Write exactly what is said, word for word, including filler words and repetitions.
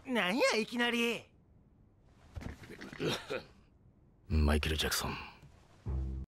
なんやいきなり。 マイケル・ジャクソン。